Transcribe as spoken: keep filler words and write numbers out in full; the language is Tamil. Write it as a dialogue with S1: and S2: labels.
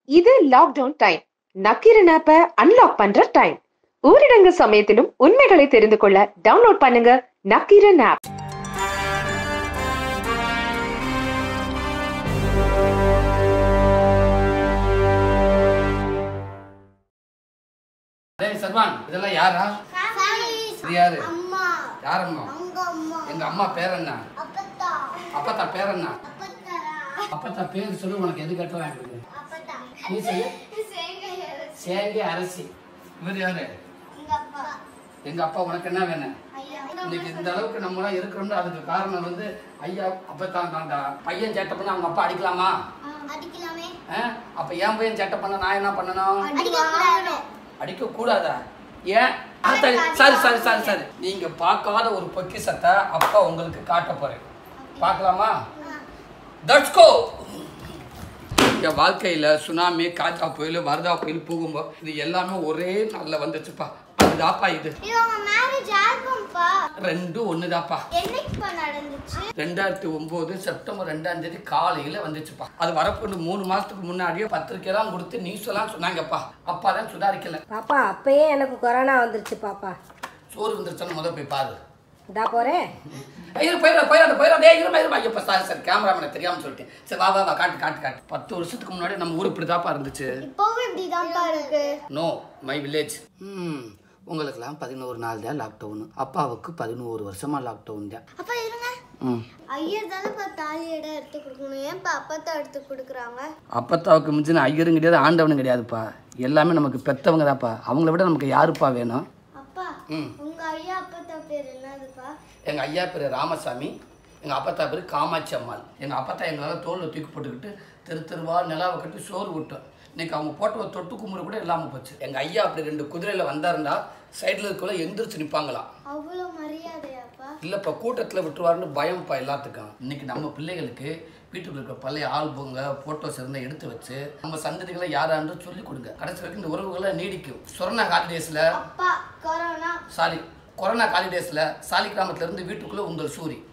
S1: இது லாக்டவுன் டைம். நக்கீரன் ஆப்பை அன்லாக் பண்ற டைம். ஊரடங்கு சமயத்திலும் உண்மைகளை தெரிந்து கொள்ள டவுன்லோட் பண்ணுங்க நக்கீரன் ஆப்.
S2: டேய் சர்வான், இதெல்லாம் யாரா? இது யாரு? அம்மா. யார் அம்மா? அம்மா. எங்க அம்மா பேர் என்ன? அப்பத்தா. அப்பத்தா பேர் என்ன? அப்பத்தா பேர் சொல்லு. உனக்கு எது கட்ட வாங்கிட்டு? அப்பத்தா. நீ சொல்லு. சேங்கை அரசி. இவர் யாரு? எங்க அப்பா. எங்க அப்பா. உனக்கு என்ன வேணும்? இன்னைக்கு இந்த அளவுக்கு நம்ம எல்லாம் இருக்கிறோம்னு அதுக்கு காரணம் வந்து ஐயா அப்பத்தான் தான்டா. பையன் சேட்டை பண்ண அவங்க அப்பா அடிக்கலாமா?
S3: அடிக்கலாமே.
S2: அப்ப என் பையன் சேட்டை பண்ண நான் என்ன பண்ணணும்? அடிக்க கூடாதா? ஏன்? சரி சரி சரி சரி நீங்க பார்க்காத ஒரு பொக்கிஷத்தை அப்பா உங்களுக்கு காட்ட போறேன். பார்க்கலாமா? Let's go. என் வாழ்க்கையில சுனாமி, காற்றா புயல், வரதா புயல், பூகும்போது இது எல்லாமே ஒரே நாள்ல வந்துச்சுப்பா. அதுதாப்பா இது. ரெண்டும் ஒண்ணுதாப்பா. ரெண்டாயிரத்தி ஒன்பது செப்டம்பர் ரெண்டாம் தேதி காலையில வந்துச்சுப்பா. அது வரப்போது மூணு மாசத்துக்கு முன்னாடியே பத்திரிக்கை எல்லாம் கொடுத்து நியூஸ் எல்லாம் சொன்னாங்கப்பா. அப்பா தான் சுதாரிக்கல.
S4: பாப்பா அப்பயே எனக்கு கொரோனா வந்துருச்சு பாப்பா.
S2: சோறு வந்துருச்சுன்னு முதல் போய் பாரு.
S4: இதா போறேன்.
S2: ஐயோ போயிடா போயிடா போயிடா. டேய் இருமா இருமா. ஐயோ சாரி சார் கேமராமேனை தெரியாம சொல்லிட்டேன். சரி வா வா வா காட்டு காட்டு காட்டு. பத்து வருஷத்துக்கு முன்னாடி நம்ம ஊர் இப்படிதாப்பா இருந்துச்சு.
S3: இப்போவும் இப்படிதான்ப்பா இருக்கு.
S2: No my village. ம் உங்களுக்கெல்லாம் பதினோரு நாள் தான் லாக்டவுன். அப்பாவுக்கு பதினோரு வருஷமா லாக்டவுன் தான்.
S3: அப்பா இருங்க. ஐயர் தானே தாலி இடம் எடுத்து கொடுக்கணும். ஏன்ப்பா அப்பத்தா எடுத்து கொடுக்குறாங்க?
S2: அப்பத்தாவுக்கு மிஞ்சின ஐயரும் கிடையாது, ஆண்டவனும் கிடையாதுப்பா. எல்லாமே நமக்கு பெற்றவங்க தான்ப்பா. அவங்கள விட நமக்கு யாருப்பா வேணும்?
S3: அப்பா உங்க ஐயா அப்பத்தா பேர் என்னதுப்பா?
S2: எங்க ஐயா பேர் ராமசாமி, எங்க அப்பத்தா பேர் காமாட்சி அம்மாள். எங்க அப்பத்தா எங்களால் தோல்ல தூக்கி போட்டுக்கிட்டு தெரு தெருவா நிலாவை கட்டி சோறு விட்டோம். இன்னைக்கு அவங்க போட்ட ஒரு தொட்டு கும்பிடு கூட இல்லாமல் போச்சு. எங்க ஐயா அப்படி ரெண்டு குதிரையில வந்தாருண்டா சைட்ல இருக்கக்குள்ள எந்திரிச்சு நிற்பாங்களாம்.
S3: அவ்வளோ மரியாதையாப்பா?
S2: இல்லப்பா கூட்டத்தில் விட்டுருவாருன்னு பயம்ப்பா எல்லாத்துக்கும். இன்னைக்கு நம்ம பிள்ளைகளுக்கு வீட்டுக்குள்ள இருக்க பழைய ஆல்பங்க போட்டோஸ் இருந்தால் எடுத்து வச்சு நம்ம சந்ததிகளை யாரான்னு சொல்லி கொடுங்க. கடைசி வரைக்கும் இந்த உறவுகளை நீடிக்கும். கொரோனா ஹாலிடேஸ்ல
S3: அப்பா கொரோனா
S2: சாரி கொரோனா ஹாலிடேஸ்ல சாலி கிராமத்துல இருந்து வீட்டுக்குள்ள உங்கள் சூரி.